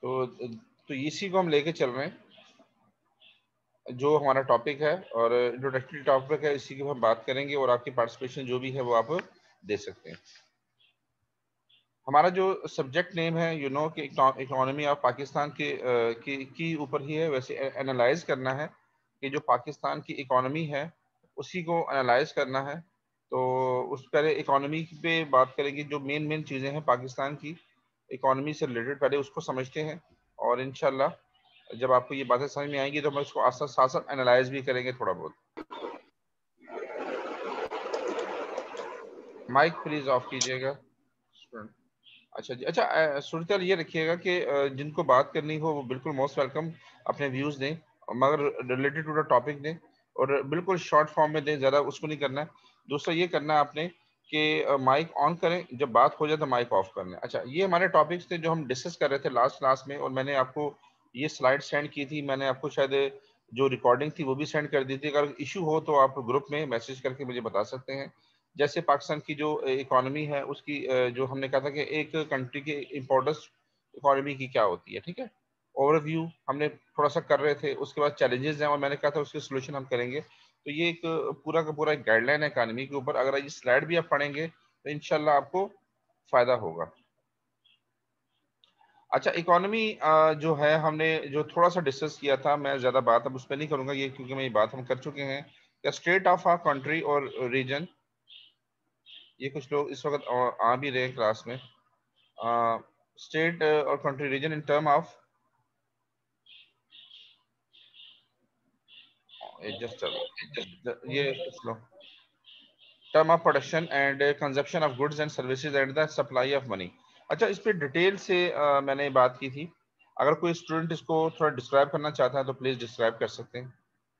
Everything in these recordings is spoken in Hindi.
तो इसी को हम लेके चल रहे हैं, जो हमारा टॉपिक है और इंट्रोडक्टरी टॉपिक है, इसी की हम बात करेंगे और आपकी पार्टिसिपेशन जो भी है वो आप दे सकते हैं। हमारा जो सब्जेक्ट नेम है कि इकोनॉमी ऑफ पाकिस्तान की ऊपर ही है। वैसे एनालाइज करना है कि जो पाकिस्तान की इकोनॉमी है उसी को एनालाइज करना है। तो उस पहले इकोनॉमी पे बात करेंगे, जो मेन मेन चीज़ें हैं पाकिस्तान की इकोनॉमी से रिलेटेड पहले उसको समझते हैं, और इंशाल्लाह जब आपको ये बातें समझ में आएंगी तो हम उसको साथ साथ एनालाइज भी करेंगे थोड़ा बहुत। माइक प्लीज ऑफ कीजिएगा। अच्छा जी। अच्छा, सूरत ये रखिएगा कि जिनको बात करनी हो वो बिल्कुल मोस्ट वेलकम अपने व्यूज दें, मगर रिलेटेड टू द टॉपिक दें और बिल्कुल शॉर्ट फॉर्म में दें, ज़्यादा उसको नहीं करना है। दूसरा ये करना है आपने कि माइक ऑन करें, जब बात हो जाए तो माइक ऑफ कर लें। अच्छा, ये हमारे टॉपिक्स थे जो हम डिस्कस कर रहे थे लास्ट क्लास में, और मैंने आपको ये स्लाइड सेंड की थी। मैंने आपको शायद जो रिकॉर्डिंग थी वो भी सेंड कर दी थी। अगर इशू हो तो आप ग्रुप में मैसेज करके मुझे बता सकते हैं। जैसे पाकिस्तान की जो इकोनॉमी है उसकी जो हमने कहा था कि एक कंट्री के इम्पोर्टेंस इकोनॉमी की क्या होती है, ठीक है, ओवरव्यू हमने थोड़ा सा कर रहे थे। उसके बाद चैलेंजेस हैं और मैंने कहा था उसके सोल्यूशन हम करेंगे। तो ये एक पूरा का पूरा एक गाइडलाइन है इकोनॉमी के ऊपर। अगर ये स्लाइड भी आप पढ़ेंगे तो इंशाल्लाह आपको फायदा होगा। अच्छा, इकोनॉमी जो है हमने जो थोड़ा सा डिस्कस किया था, मैं ज़्यादा बात अब उस पर नहीं करूँगा ये, क्योंकि मैं ये बात हम कर चुके हैं। स्टेट ऑफ आ कंट्री और रीजन, ये कुछ लोग इस वक्त आ भी रहे हैं क्लास में। स्टेट और country region in term of just ये लो term of production and consumption of goods and services and the supply of money. अच्छा, इस पे डिटेल से मैंने बात की थी। अगर कोई स्टूडेंट इसको थोड़ा डिस्क्राइब करना चाहता है तो प्लीज डिस्क्राइब कर सकते हैं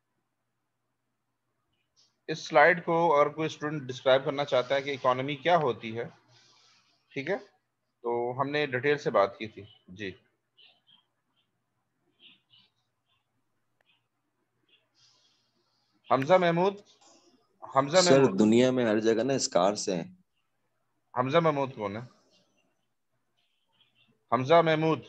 इस स्लाइड को। अगर कोई स्टूडेंट डिस्क्राइब करना चाहता है कि इकोनॉमी क्या होती है, ठीक है, तो हमने डिटेल से बात की थी जी। हमजा महमूद, हमजा सर महमूद, दुनिया में हर जगह ना स्कार्स हैं। हमजा महमूद कौन है? हमजा महमूद,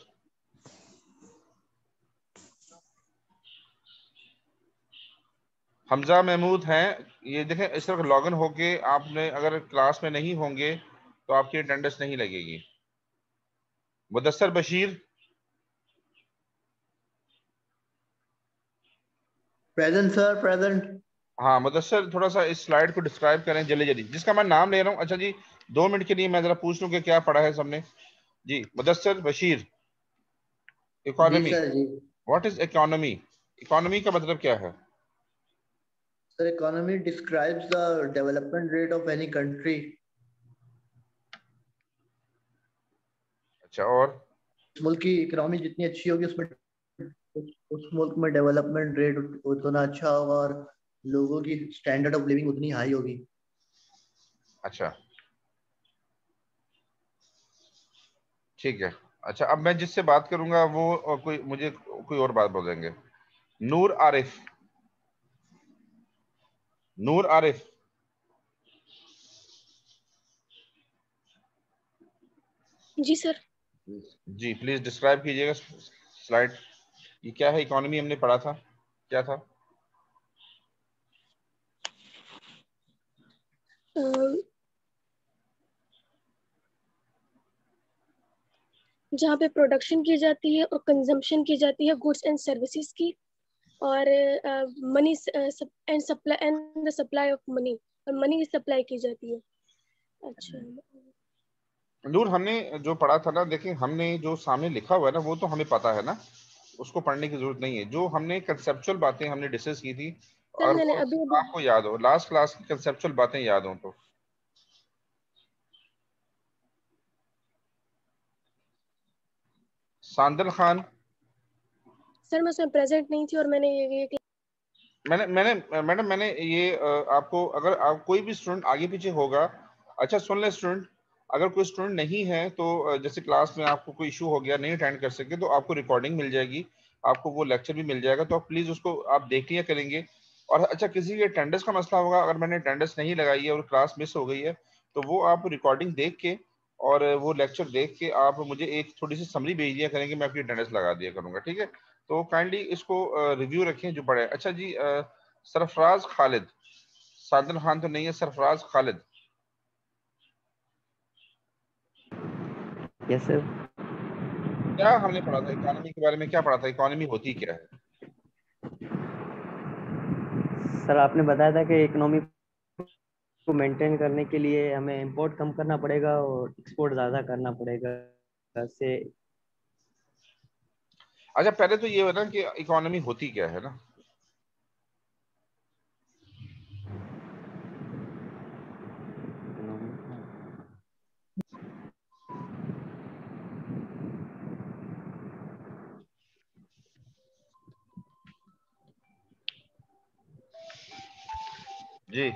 हमजा महमूद हैं? ये देखें, इस तरह लॉगिन होके आपने अगर क्लास में नहीं होंगे तो आपकी अटेंडेंस नहीं लगेगी। Mudassar Bashir, present sir, present. हाँ मुदस्सर, थोड़ा सा इस स्लाइड को डिस्क्राइब करें जल्दी जल्दी, जिसका मैं नाम ले रहा हूँ। अच्छा जी, 2 मिनट के लिए मैं जरा पूछ लूँ कि क्या पढ़ा है सबने। जी, मुदस्सर बशीर, जी इकोनॉमी, सर, जी व्हाट इज इकोनॉमी? इकोनॉमी का मतलब क्या है? Sir. Economy describes the development rate of any country. अच्छा, और मुल्क की इकोनॉमी जितनी अच्छी होगी उसमें उस मुल्क में डेवलपमेंट रेट उतना अच्छा होगा और लोगों की स्टैंडर्ड ऑफ लिविंग उतनी हाई होगी। अच्छा ठीक है। अच्छा, अब मैं जिससे बात करूंगा वो कोई मुझे कोई और बात बोलेंगे। नूर आरिफ, नूर आरिफ, जी सर। जी प्लीज डिस्क्राइब कीजिएगा स्लाइड। ये क्या है? इकोनॉमी हमने पढ़ा था, क्या था? जहाँ पे प्रोडक्शन की जाती है और कंजम्पशन की जाती है गुड्स एंड सर्विसेज की, और money and supply and the supply of money, और मनी की सप्लाई की जाती है। अच्छा नूर, हमने जो पढ़ा था ना, देखिए हमने जो सामने लिखा हुआ है ना वो तो हमें पता है ना, उसको पढ़ने की जरूरत नहीं है। जो हमने कंसेप्चुअल बातें हमने डिस्कस की थी, सर, अगर मैंने वो अभी अभी आपको याद हो, लास्ट क्लास की कंसेप्चुअल बातें याद हो तो। सांदल खान, सर मैं उसमें प्रेजेंट नहीं थी और मैंने ये मैडम मैंने ये आपको, अगर आप कोई भी स्टूडेंट आगे पीछे होगा, अच्छा सुन ले स्टूडेंट, अगर कोई स्टूडेंट नहीं है तो जैसे क्लास में आपको कोई इशू हो गया, नहीं अटेंड कर सके, तो आपको रिकॉर्डिंग मिल जाएगी, आपको वो लेक्चर भी मिल जाएगा, तो आप प्लीज उसको आप देख लिया करेंगे। और अच्छा, किसी के अटेंडेंस का मसला होगा, अगर मैंने अटेंडेंस नहीं लगाई है और क्लास मिस हो गई है, तो वो आप रिकॉर्डिंग देख के और वो लेक्चर देख के आप मुझे एक थोड़ी सी समरी भेज दिया करेंगे, मैं आपकी अटेंडेंस लगा दिया करूंगा, ठीक है? तो काइंडली इसको रिव्यू रखें जो पढ़े। अच्छा जी, सरफराज खालिद, सादन खान तो नहीं है, सरफराज खालिद। Yes sir. क्या हमने पढ़ा था इकोनॉमी के बारे में? क्या पढ़ा था? इकोनॉमी होती क्या है? सर आपने बताया था कि इकोनॉमी को मेंटेन करने के लिए हमें इंपोर्ट कम करना पड़ेगा और एक्सपोर्ट ज्यादा करना पड़ेगा से। अच्छा, पहले तो ये हो ना कि इकोनॉमी होती क्या है ना। जी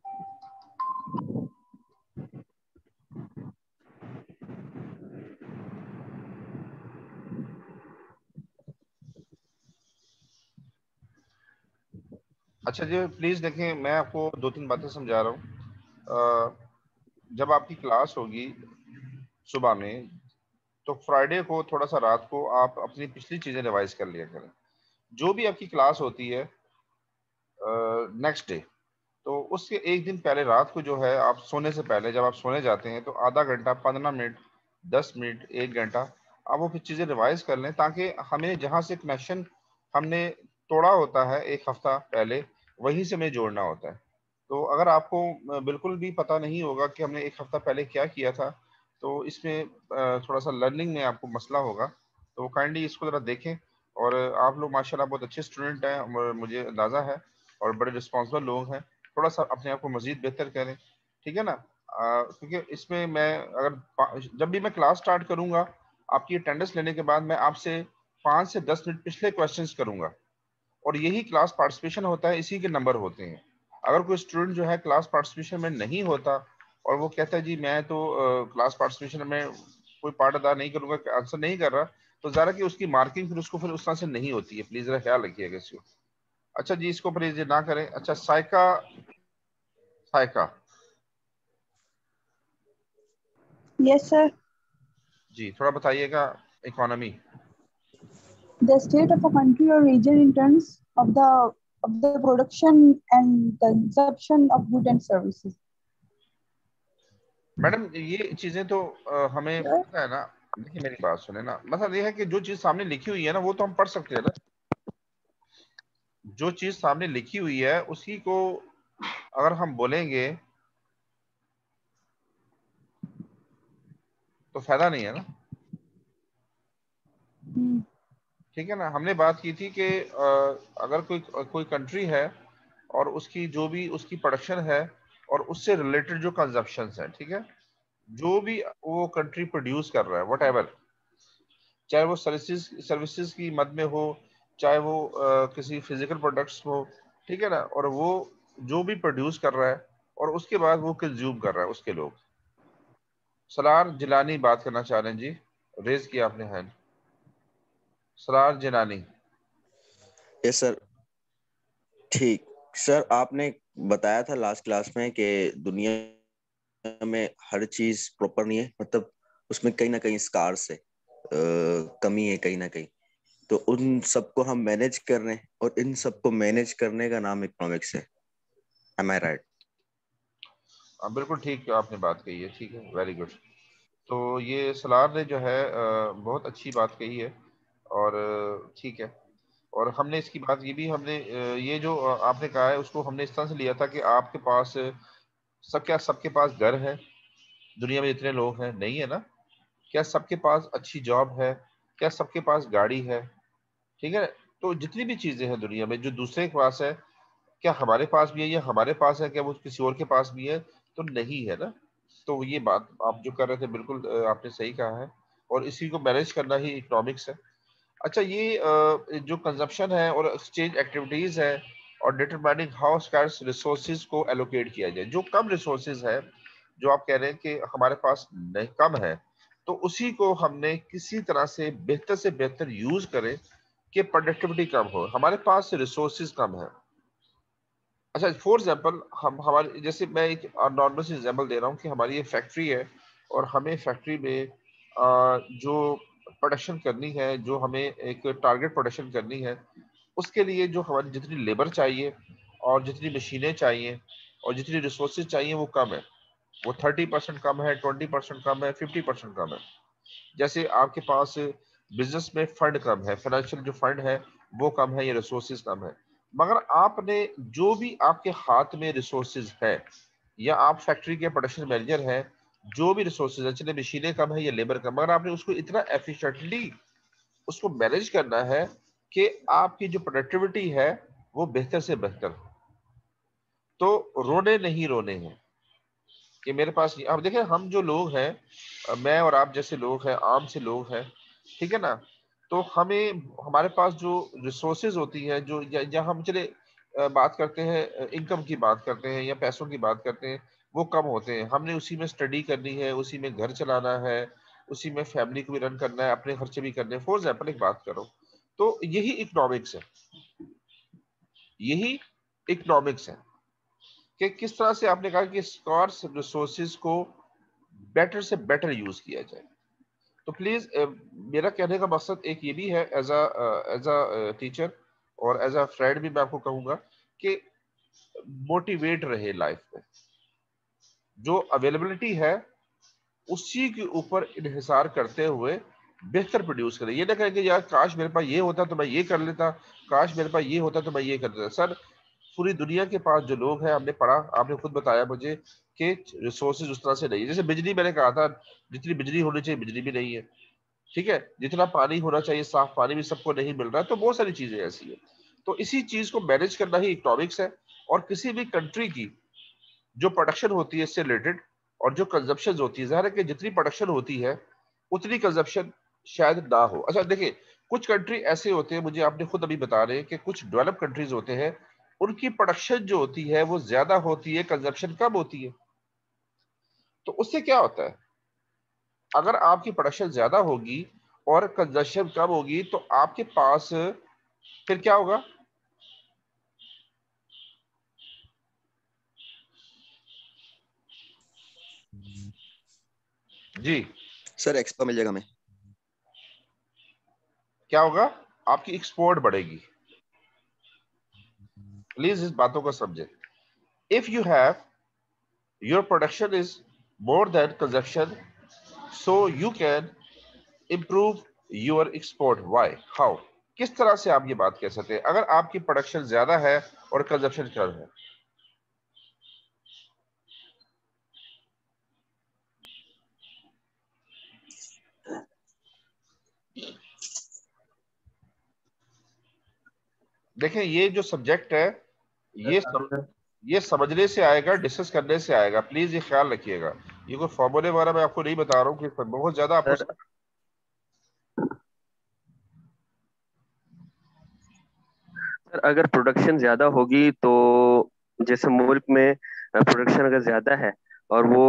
अच्छा जी, प्लीज देखें, मैं आपको 2-3 बातें समझा रहा हूँ। जब आपकी क्लास होगी सुबह में, तो फ्राइडे को थोड़ा सा रात को आप अपनी पिछली चीजें रिवाइज कर लिया करें। जो भी आपकी क्लास होती है नेक्स्ट डे, तो उसके एक दिन पहले रात को जो है, आप सोने से पहले जब आप सोने जाते हैं तो आधा घंटा, 15 मिनट, 10 मिनट, 1 घंटा आप वो फिर चीज़ें रिवाइज कर लें, ताकि हमें जहाँ से कनेक्शन हमने तोड़ा होता है एक हफ्ता पहले, वहीं से हमें जोड़ना होता है। तो अगर आपको बिल्कुल भी पता नहीं होगा कि हमने एक हफ्ता पहले क्या किया था, तो इसमें थोड़ा सा लर्निंग में आपको मसला होगा। तो काइंडली इसको ज़रा देखें। और आप लोग माशाल्लाह बहुत अच्छे स्टूडेंट हैं, और मुझे अंदाज़ा है, और बड़े रिस्पॉन्सिबल लोग हैं। थोड़ा सा अपने आप को मजीद बेहतर करें, ठीक है ना? क्योंकि इसमें मैं जब भी मैं क्लास स्टार्ट करूंगा, आपकी अटेंडेंस लेने के बाद मैं आपसे 5 से 10 मिनट पिछले क्वेश्चंस करूंगा, और यही क्लास पार्टिसिपेशन होता है, इसी के नंबर होते हैं। अगर कोई स्टूडेंट जो है क्लास पार्टिसिपेशन में नहीं होता और वो कहता है जी मैं तो क्लास पार्टिसिपेशन में कोई पार्ट अदा नहीं करूंगा, आंसर नहीं कर रहा, तो ज़रा कि उसकी मार्किंग फिर उसको फिर उस तरह से नहीं होती है। प्लीज जरा ख्याल रखिएगा इसको। अच्छा जी, इसको प्लीज ये ना करें। अच्छा, साइका, साइका Yes, sir. जी, थोड़ा बताइएगा economy. The state of a country or region in terms of the production and consumption of goods and services. Madam ये चीजें तो हमें Sir, पता है ना। देखिए मेरी बात सुने ना, मतलब ये है कि जो चीज सामने लिखी हुई है ना, वो तो हम पढ़ सकते हैं ना। जो चीज सामने लिखी हुई है उसी को अगर हम बोलेंगे तो फायदा नहीं है ना। ठीक है ना? हमने बात की थी कि अगर कोई कोई कंट्री है और उसकी जो भी उसकी प्रोडक्शन है और उससे रिलेटेड जो कंजप्शन है, ठीक है, जो भी वो कंट्री प्रोड्यूस कर रहा है, वट एवर, चाहे वो सर्विसेज की मद में हो, चाहे वो किसी फिजिकल प्रोडक्ट्स हो, ठीक है ना, और वो जो भी प्रोड्यूस कर रहा है और उसके बाद वो कंज्यूम कर रहा है उसके लोग। सलार जिलानी बात करना चाह रहे हैं जी, रेज किया आपने hand. Salar Jilani. Yes sir. ठीक सर, आपने बताया था लास्ट क्लास में कि दुनिया में हर चीज प्रॉपर नहीं है, मतलब उसमें कहीं ना कहीं स्कार्स है, कमी है कहीं ना कहीं। तो उन सबको हम मैनेज कर रहे हैं, और इन सबको मैनेज करने का नाम इकोनॉमिक्स है। Am I right? बिल्कुल ठीक आपने बात कही है, ठीक है, वेरी गुड। तो ये सलार ने जो है बहुत अच्छी बात कही है, और ठीक है। और हमने इसकी बात ये भी हमने ये जो आपने कहा है उसको हमने इस तरह से लिया था कि आपके पास क्या सबके पास घर है? दुनिया में जितने लोग हैं, नहीं है ना? क्या सबके पास अच्छी जॉब है? क्या सबके पास गाड़ी है? ठीक है। तो जितनी भी चीजें हैं दुनिया में जो दूसरे के पास है, क्या हमारे पास भी है, या हमारे पास है क्या वो किसी और के पास भी है? तो नहीं है ना। तो ये बात आप जो कर रहे थे बिल्कुल आपने सही कहा है, और इसी को मैनेज करना ही इकोनॉमिक्स है। अच्छा, ये जो कंजप्शन है और एक्सचेंज एक्टिविटीज है, और डिटरमाइनिंग हाउ स्कार्स रिसोर्सेज को एलोकेट किया जाए, जो कम रिसोर्सेज है, जो आप कह रहे हैं कि हमारे पास नहीं कम है, तो उसी को हमने किसी तरह से बेहतर यूज करें कि प्रोडक्टिविटी कम हो। हमारे पास रिसोर्सेज कम है। अच्छा, फॉर एग्जाम्पल हम हमारे जैसे मैं एक नॉर्मल सी एग्जाम्पल दे रहा हूँ कि हमारी ये फैक्ट्री है, और हमें फैक्ट्री में जो प्रोडक्शन करनी है, जो हमें एक टारगेट प्रोडक्शन करनी है, उसके लिए जो हमारी जितनी लेबर चाहिए और जितनी मशीनें चाहिए और जितनी रिसोर्सेज चाहिए वो कम है। वो 30% कम है, 20% कम है, 50% कम है। जैसे आपके पास बिजनेस में फंड कम है, फाइनेंशियल जो फंड है वो कम है या रिसोर्सेज कम है, मगर आपने जो भी आपके हाथ में रिसोर्सेज है या आप फैक्ट्री के प्रोडक्शन मैनेजर हैं, जो भी रिसोर्सेज है, चलिए मशीनें कम है या लेबर कम, मगर आपने उसको इतना एफिशिएंटली उसको मैनेज करना है कि आपकी जो प्रोडक्टिविटी है वो बेहतर से बेहतर हो। तो रोने नहीं रोने हैं कि मेरे पास नहीं। अब देखें, हम जो लोग हैं, मैं और आप जैसे लोग हैं, आम से लोग हैं, ठीक है ना, तो हमें हमारे पास जो रिसोर्सेज होती है, जो या हम चले बात करते हैं, इनकम की बात करते हैं या पैसों की बात करते हैं, वो कम होते हैं। हमने उसी में स्टडी करनी है, उसी में घर चलाना है, उसी में फैमिली को भी रन करना है, अपने खर्चे भी करने हैं। फॉर एग्जाम्पल एक बात करो, तो यही इकोनॉमिक्स है, यही इकोनॉमिक्स है कि किस तरह से आपने कहा कि स्कॉर्स रिसोर्सेज को बेटर से बेटर यूज किया जाए। तो प्लीज मेरा कहने का मकसद एक ये भी है, एज अ टीचर और एज अ फ्रेंड भी मैं आपको कहूंगा कि मोटिवेट रहे लाइफ में, जो अवेलेबिलिटी है उसी के ऊपर इन्हिसार करते हुए बेहतर प्रोड्यूस करें। ये ना कहें कि यार काश मेरे पास ये होता तो मैं ये कर लेता, काश मेरे पास ये होता तो मैं ये कर देता। सर, पूरी दुनिया के पास जो लोग हैं, हमने पढ़ा, आपने खुद बताया मुझे कि रिसोर्सेज उस तरह से नहीं है। जैसे बिजली, मैंने कहा था जितनी बिजली होनी चाहिए बिजली भी नहीं है, ठीक है, जितना पानी होना चाहिए साफ पानी भी सबको नहीं मिल रहा है। तो बहुत सारी चीजें ऐसी है। तो इसी चीज को मैनेज करना ही इकोनॉमिक्स है। और किसी भी कंट्री की जो प्रोडक्शन होती है इससे रिलेटेड और जो कंजप्शन होती है, ज़ाहिर है कि जितनी प्रोडक्शन होती है उतनी कंजप्शन शायद ना हो। अच्छा देखिए, कुछ कंट्री ऐसे होते हैं, मुझे आपने खुद अभी बता रहे हैं कि कुछ डेवलप कंट्रीज होते हैं, उनकी प्रोडक्शन जो होती है वो ज्यादा होती है, कंजप्शन कम होती है। तो उससे क्या होता है, अगर आपकी प्रोडक्शन ज्यादा होगी और कंजप्शन कम होगी तो आपके पास फिर क्या होगा? जी सर एक्स्ट्रा मिल जाएगा हमें। क्या होगा? आपकी एक्सपोर्ट बढ़ेगी। प्लीज इस बातों को समझें। If you have your production is more than consumption, so you can improve your export. Why? How? किस तरह से आप ये बात कह सकते हैं अगर आपकी प्रोडक्शन ज्यादा है और कंजप्शन कम है? देखें, ये जो सब्जेक्ट है ये समझने से आएगा, डिस्कस करने से आएगा। प्लीज ये ख्याल रखिएगा, ये कोई फॉर्मूले वगैरह मैं आपको नहीं बता रहा हूँ कि बहुत ज्यादा आपको। सर अगर प्रोडक्शन ज्यादा होगी तो जैसे मुल्क में प्रोडक्शन अगर ज्यादा है और वो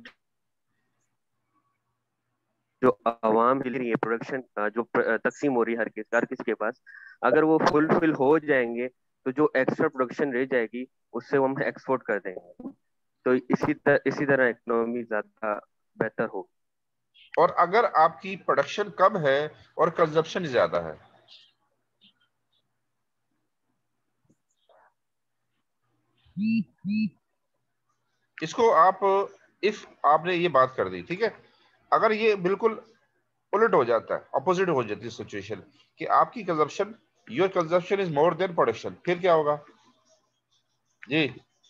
जो आवाम मिल रही है प्रोडक्शन जो तकसीम हो रही है हर किसी के पास, अगर वो फुलफिल हो जाएंगे तो जो एक्स्ट्रा प्रोडक्शन रह जाएगी उससे वो हम एक्सपोर्ट कर देंगे। तो इसी तरह इकोनॉमी ज्यादा बेहतर होगी। और अगर आपकी प्रोडक्शन कम है और कंजप्शन ज्यादा है, इसको आप, इफ आपने ये बात कर दी, ठीक है, अगर ये बिल्कुल उलट हो जाता है, अपोजिट हो जाती है सिचुएशन कि आपकी consumption, your consumption is more than production, फिर क्या होगा? जी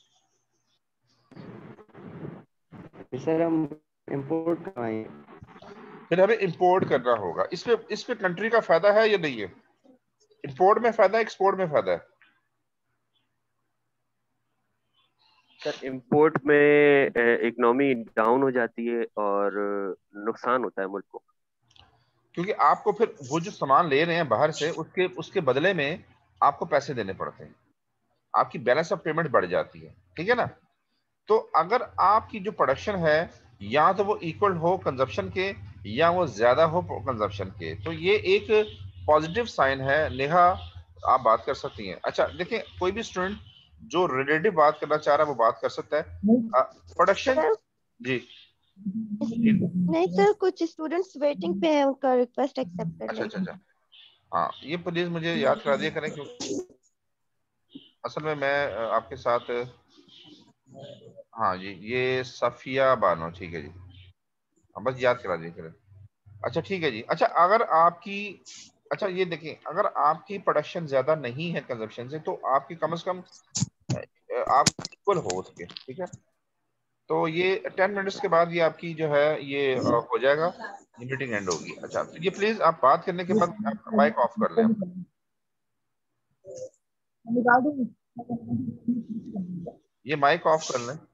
सर हम इंपोर्ट करवाएंगे। फिर हमें इंपोर्ट करना होगा। इसमें कंट्री का फायदा है या नहीं है? इंपोर्ट में फायदा है, एक्सपोर्ट में फायदा है? सर इंपोर्ट में इकोनॉमी डाउन हो जाती है और नुकसान होता है मुल्क को, क्योंकि आपको फिर वो जो सामान ले रहे हैं बाहर से उसके उसके बदले में आपको पैसे देने पड़ते हैं, आपकी बैलेंस ऑफ पेमेंट बढ़ जाती है, ठीक है ना। तो अगर आपकी जो प्रोडक्शन है या तो वो इक्वल हो कंजप्शन के या वो ज्यादा हो कंजप्शन के, तो ये एक पॉजिटिव साइन है। नेहा, आप बात कर सकती हैं। अच्छा देखें, कोई भी स्टूडेंट जो रिलेटिव बात करना चाह रहा है वो बात कर सकता है। प्रोडक्शन जी नहीं सर, कुछ स्टूडेंट्स वेटिंग पे है, उनका रिक्वेस्ट एक्सेप्ट कर अच्छा लें। अच्छा अच्छा, हाँ ये प्लीज मुझे याद करा दिया करें, क्योंकि असल में मैं आपके साथ, हाँ जी ये सफिया बानो, ठीक है जी, हाँ बस याद करा दिया करें। अच्छा ठीक है जी। अच्छा अगर आपकी, अच्छा ये देखें, अगर आपकी प्रोडक्शन ज्यादा नहीं है कंजप्शन से, तो आपकी कम से कम आप इक्वल हो उसके, ठीक है। तो ये 10 मिनट्स के बाद ये आपकी जो है ये हो जाएगा, ये मीटिंग एंड होगी। अच्छा तो ये प्लीज आप बात करने के बाद आप माइक ऑफ कर लें। ये माइक ऑफ कर लें।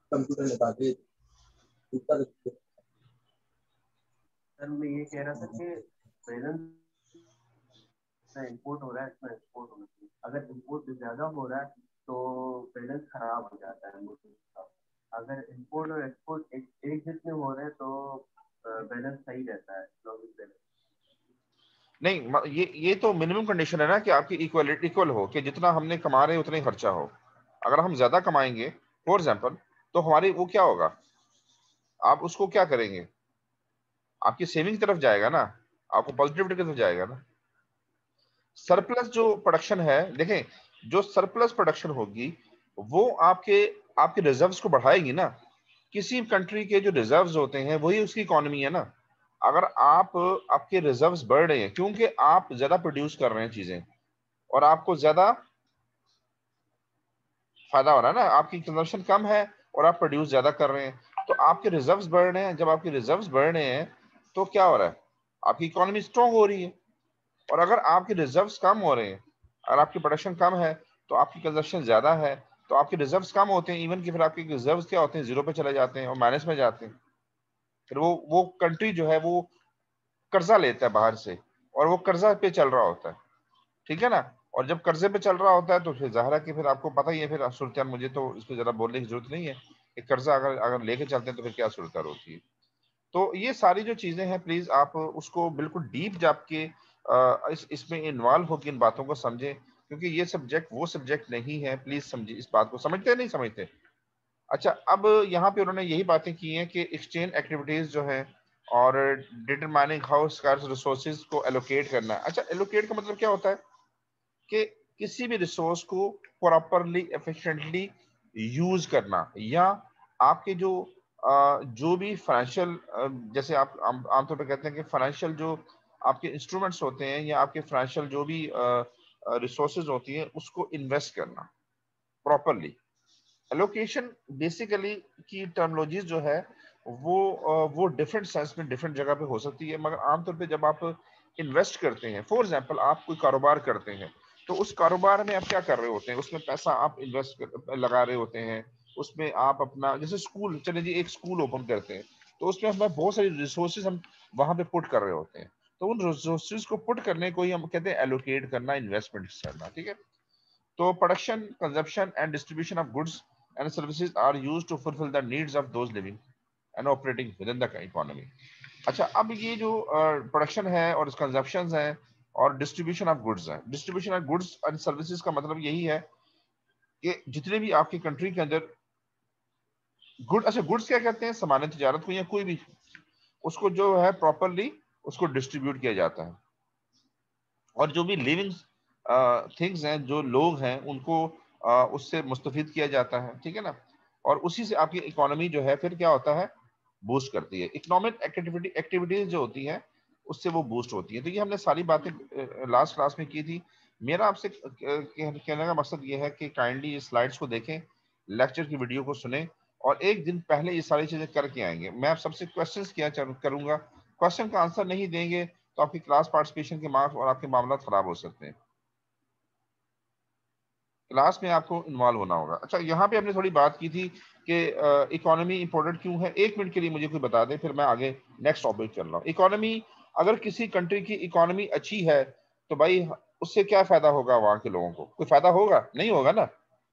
सर मैं ये कह रहा था कि बैलेंस इंपोर्ट हो रहा है, इसमें एक्सपोर्ट होना चाहिए। अगर इंपोर्ट ज्यादा हो रहा है तो बैलेंस खराब हो जाता है मुझे। अगर इंपोर्ट और एक्सपोर्ट एक जितने हो रहे हैं तो बैलेंस सही रहता है, इकोनॉमिक बैलेंस। नहीं ये तो मिनिमम कंडीशन है ना कि आपकी इक्वलिटी इक्वल हो, कि जितना हमने कमा रहे हैं उतना ही खर्चा हो। अगर हम ज्यादा कमाएंगे फॉर एग्जाम्पल, तो हमारी वो क्या होगा, आप उसको क्या करेंगे, आपकी सेविंग की तरफ जाएगा ना, आपको पॉजिटिविटी की तरफ जाएगा ना। सरप्लस जो प्रोडक्शन है, देखें जो सरप्लस प्रोडक्शन होगी वो आपके आपके रिजर्व्स को बढ़ाएगी ना। किसी कंट्री के जो रिजर्व्स होते हैं वही उसकी इकोनॉमी है ना। अगर आप आपके रिजर्व्स बढ़ रहे हैं क्योंकि आप ज्यादा प्रोड्यूस कर रहे हैं चीजें, और आपको ज्यादा फायदा हो रहा है ना, आपकी कंजम्पशन कम है और आप प्रोड्यूस ज्यादा कर रहे हैं, तो आपके रिजर्व्स बढ़ रहे हैं। जब आपके रिजर्व्स बढ़ रहे हैं तो क्या हो रहा है, आपकी इकोनॉमी स्ट्रांग हो रही है। और अगर आपके रिजर्व्स कम हो रहे हैं, अगर आपकी प्रोडक्शन कम है तो आपकी कंजम्पशन ज्यादा है, तो आपके रिजर्व्स कम होते हैं, इवन कि फिर आपके रिजर्व्स क्या होते हैं, जीरो पे चले जाते हैं और माइनस में जाते हैं। फिर वो कंट्री जो है वो कर्जा लेता है बाहर से, और वो कर्जा पे चल रहा होता है, ठीक है ना। और जब कर्जे पे चल रहा होता है तो फिर जाहिर है कि फिर आपको पता ही है फिर सूरत, मुझे तो इस पे जरा बोलने की जरूरत नहीं है कि कर्जा अगर अगर लेके चलते हैं तो फिर क्या सूरत होती है। तो ये सारी जो चीजें हैं प्लीज आप उसको बिल्कुल डीप जाके इसमें इन्वॉल्व होकर इन बातों को समझें, क्योंकि ये सब्जेक्ट वो सब्जेक्ट नहीं है। प्लीज समझिए इस बात को, समझते हैं नहीं समझते। अच्छा अब यहाँ पे उन्होंने यही बातें की हैं कि एक्सचेंज एक्टिविटीज जो है और डिटरमाइनिंग हाउ स्कार्स रिसोर्सेज को एलोकेट करना है। अच्छा एलोकेट का मतलब क्या होता है कि किसी भी रिसोर्स को प्रॉपरली एफिशिएंटली यूज करना, या आपके जो भी फाइनेंशियल, जैसे आप आमतौर पर कहते हैं कि फाइनेंशियल जो आपके इंस्ट्रूमेंट्स होते हैं या आपके फाइनेंशियल जो भी रिसोर्सेज होती हैं उसको इन्वेस्ट करना प्रॉपरली। एलोकेशन बेसिकली की टर्मोलॉजीज जो है वो डिफरेंट सेंस में डिफरेंट जगह पे हो सकती है, मगर आमतौर पे जब आप इन्वेस्ट करते हैं, फॉर एग्जांपल आप कोई कारोबार करते हैं, तो उस कारोबार में आप क्या कर रहे होते हैं, उसमें पैसा आप लगा रहे होते हैं। उसमें आप अपना, जैसे स्कूल, चले जी एक स्कूल ओपन करते हैं, तो उसमें हमें बहुत सारी रिसोर्सेज हम वहां पे पुट कर रहे होते हैं। तो उन रिसोर्सेज को पुट करने को ही हम कहते हैं एलोकेट करना, इन्वेस्टमेंट करना, ठीक है। तो production, consumption and distribution of goods and services are used to fulfill the needs of those living and operating within the economy. अच्छा अब ये जो प्रोडक्शन है और कंजप्शन है और डिस्ट्रीब्यूशन ऑफ गुड्स है, distribution of goods and services का मतलब यही है कि जितने भी आपकी कंट्री के अंदर गुड, अच्छा गुड्स क्या कहते हैं, सामान्य तजारत को या कोई भी, उसको जो है प्रॉपरली उसको डिस्ट्रीब्यूट किया जाता है। और जो भी लिविंग थिंग्स हैं, जो लोग हैं, उनको उससे मुस्तफीद किया जाता है, ठीक है ना। और उसी से आपकी इकोनॉमी जो है फिर क्या होता है, बूस्ट करती है। इकोनॉमिक एक्टिविटीज जो होती है उससे वो बूस्ट होती है। तो ये हमने सारी बातें लास्ट क्लास में की थी। मेरा आपसे कहने का मकसद ये है कि काइंडली ये स्लाइड्स को देखें, लेक्चर की वीडियो को सुने, और एक दिन पहले ये सारी चीजें करके आएंगे। मैं आप सबसे क्वेश्चंस किया करूंगा, क्वेश्चन का आंसर नहीं देंगे तो आपकी क्लास पार्टिसिपेशन के मार्क्स और आपके मामला खराब हो सकते हैं। क्लास में आपको इन्वॉल्व होना होगा। अच्छा यहाँ पे हमने थोड़ी बात की थी कि इकोनॉमी इंपॉर्टेंट क्यों है। एक मिनट के लिए मुझे कोई बता दे, फिर मैं आगे नेक्स्ट टॉपिक चल रहा हूँ। इकोनॉमी, अगर किसी कंट्री की इकोनॉमी अच्छी है तो भाई उससे क्या फायदा होगा, वहां के लोगों को कोई फायदा होगा, नहीं होगा ना।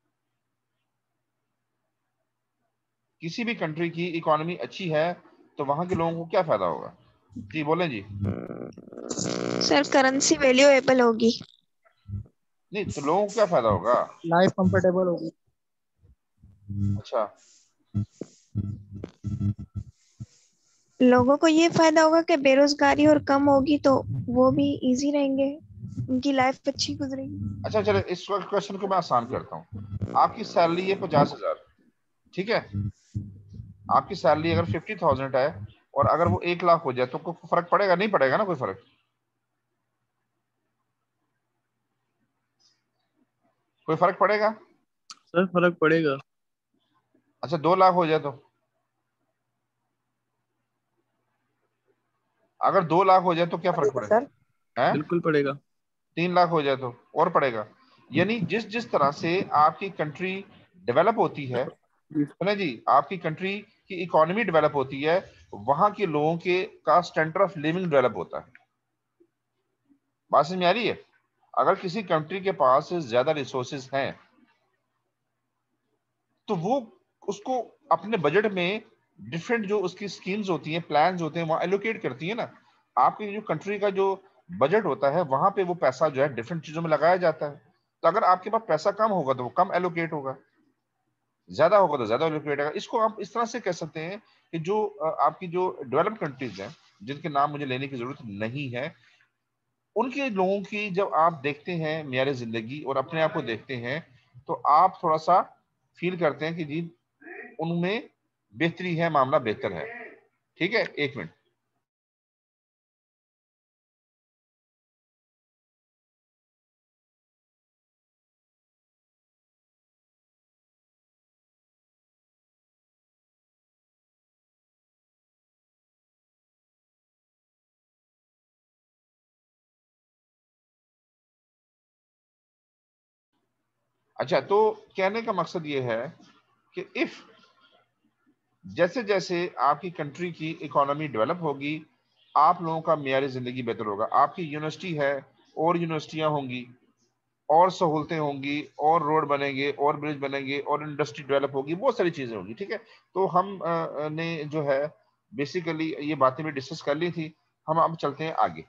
किसी भी कंट्री की इकोनॉमी अच्छी है तो वहां के लोगों को क्या फायदा होगा, जी बोलें जी। सर करेंसी वैल्यूएबल होगी। नहीं तो लोगों को क्या फायदा होगा, लाइफ कंफर्टेबल होगी। अच्छा लोगों को ये फायदा होगा कि बेरोजगारी और कम होगी तो वो भी इजी रहेंगे, उनकी लाइफ अच्छी गुजरेगी। अच्छा चलो इस क्वेश्चन को मैं आसान करता हूँ। आपकी सैलरी है 50,000, ठीक है? आपकी सैलरी अगर 50,000 है और अगर वो 1 लाख हो जाए तो कोई फर्क पड़ेगा? नहीं पड़ेगा ना कोई फर्क। कोई फर्क पड़ेगा? सर फर्क पड़ेगा। अच्छा 2 लाख हो जाए तो? अगर 2 लाख हो जाए तो क्या फर्क पड़ेगा? सर है बिल्कुल पड़ेगा। 3 लाख हो जाए तो और पड़ेगा। यानी जिस जिस तरह से आपकी कंट्री डेवलप होती है ना जी, आपकी कंट्री की इकोनॉमी डेवलप होती है, वहां के लोगों के का स्टैंडर्ड ऑफ लिविंग डेवलप होता है। बात समझ में आ रही है? अगर किसी कंट्री के पास ज्यादा रिसोर्सेज हैं तो वो उसको अपने बजट में डिफरेंट जो उसकी स्कीम्स होती हैं, प्लान्स होते हैं, वहां एलोकेट करती है ना। आपकी जो कंट्री का जो बजट होता है वहां पे वो पैसा जो है डिफरेंट चीजों में लगाया जाता है। तो अगर आपके पास पैसा कम होगा तो वो कम एलोकेट होगा, ज्यादा होगा तो ज्यादा एलोकेट होगा। इसको आप इस तरह से कह सकते हैं कि जो आपकी जो डेवलप्ड कंट्रीज हैं, जिनके नाम मुझे लेने की जरूरत नहीं है, उनके लोगों की जब आप देखते हैं मेयार जिंदगी और अपने आप को देखते हैं तो आप थोड़ा सा फील करते हैं कि जी उनमें बेहतरी है, मामला बेहतर है। ठीक है, 1 मिनट। अच्छा, तो कहने का मकसद ये है कि इफ जैसे जैसे आपकी कंट्री की इकोनॉमी डेवलप होगी, आप लोगों का मेयार जिंदगी बेहतर होगा। आपकी यूनिवर्सिटी है और यूनिवर्सिटियां होंगी और सहूलतें होंगी और रोड बनेंगे और ब्रिज बनेंगे और इंडस्ट्री डेवलप होगी, बहुत सारी चीजें होंगी। ठीक है, तो हम ने जो है बेसिकली ये बातें भी डिस्कस कर ली थी। हम अब चलते हैं आगे,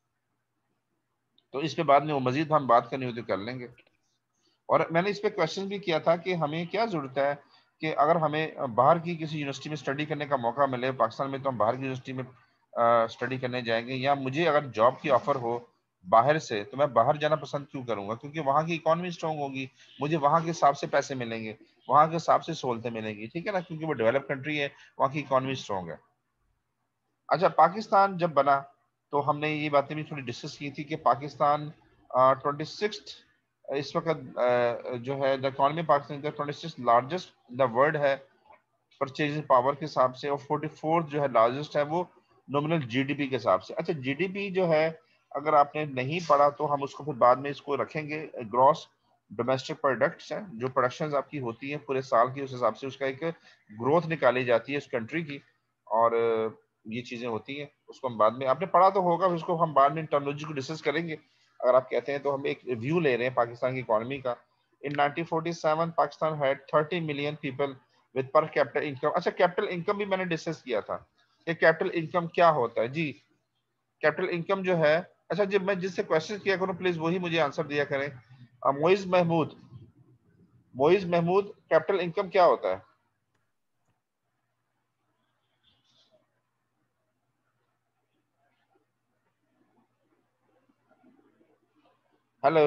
तो इस पे बाद में वो मजीद हम बात करनी हो तो कर लेंगे। और मैंने इस पे क्वेश्चन भी किया था कि हमें क्या जरूरत है कि अगर हमें बाहर की किसी यूनिवर्सिटी में स्टडी करने का मौका मिले, पाकिस्तान में तो हम बाहर की यूनिवर्सिटी में स्टडी करने जाएंगे, या मुझे अगर जॉब की ऑफर हो बाहर से तो मैं बाहर जाना पसंद क्यों करूंगा? क्योंकि वहाँ की इकोनॉमी स्ट्रांग होगी, मुझे वहाँ के हिसाब से पैसे मिलेंगे, वहाँ के हिसाब से सहूलतें मिलेंगी। ठीक है ना, क्योंकि वो डेवलप कंट्री है, वहाँ की इकोनॉमी स्ट्रांग है। अच्छा, पाकिस्तान जब बना तो हमने ये बातें भी थोड़ी डिस्कस की थी कि पाकिस्तान 26th इस वक्त जो है द इकोनॉमी पाकिस्तान का 26th लार्जेस्ट द वर्ल्ड है परचेजिंग पावर के हिसाब से, और 44th जो है लार्जेस्ट है वो नॉमिनल जीडीपी के हिसाब से। अच्छा, जीडीपी जो है अगर आपने नहीं पढ़ा तो हम उसको फिर बाद में इसको रखेंगे, ग्रॉस डोमेस्टिक प्रोडक्ट्स हैं, जो प्रोडक्शंस आपकी होती हैं पूरे साल की, उस हिसाब से उसका एक ग्रोथ निकाली जाती है उस कंट्री की। और ये चीजें होती हैं, उसको हम बाद में, आपने पढ़ा तो होगा, उसको हम बाद में टर्मिनोलॉजी को डिस्कस करेंगे अगर आप कहते हैं। तो हम एक व्यू ले रहे हैं पाकिस्तान की इकोनॉमी का। In 1947 Pakistan had 30 million people with per capital income. अच्छा, कैपिटल इनकम भी मैंने डिस्कस किया था कि कैपिटल इनकम क्या होता है जी। कैपिटल इनकम जो है, अच्छा जब मैं जिससे क्वेश्चन किया करूं प्लीज वही मुझे आंसर दिया करें। मोइज महमूद, मोइज महमूद, कैपिटल इनकम क्या होता है? हेलो,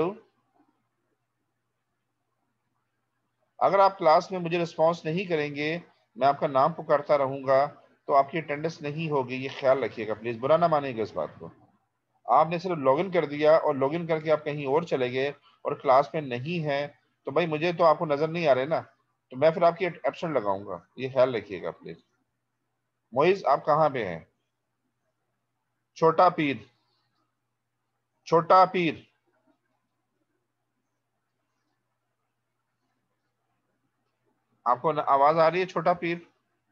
अगर आप क्लास में मुझे रिस्पॉन्स नहीं करेंगे, मैं आपका नाम पुकारता रहूंगा तो आपकी अटेंडेंस नहीं होगी, ये ख्याल रखिएगा प्लीज, बुरा ना मानिएगा इस बात को। आपने सिर्फ लॉगिन कर दिया और लॉगिन करके आप कहीं और चले गए और क्लास में नहीं है तो भाई मुझे तो आपको नजर नहीं आ रहे ना, तो मैं फिर आपकी एब्सेंट लगाऊंगा, ये ख्याल रखिएगा प्लीज। मोइज आप कहाँ पे हैं? छोटा पीर, छोटा पीर, आपको आवाज आ रही है? छोटा पीर,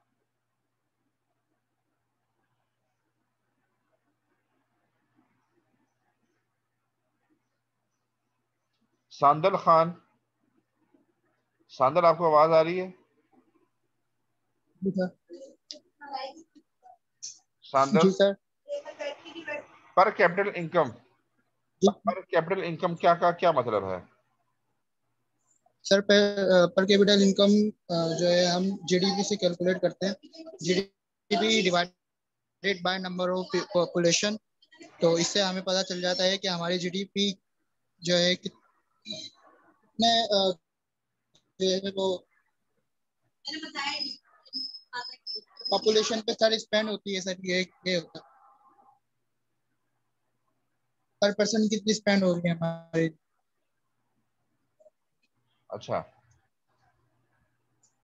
सांदल खान, सांदल आपको आवाज आ रही है? सांदल, जी सर। पर कैपिटल इनकम, जी पर कैपिटल इनकम क्या मतलब है? सर, पर कैपिटल इनकम जो है हम जीडीपी से कैलकुलेट करते हैं। GDP divide divided by number of population. तो इससे हमें पता चल जाता है कि हमारी जीडीपी जो है कितने जो है वो पॉपुलेशन पे सर स्पेंड होती है। सर ये होता है पर पर्सन कितनी स्पेंड हो रही है हमारी। अच्छा,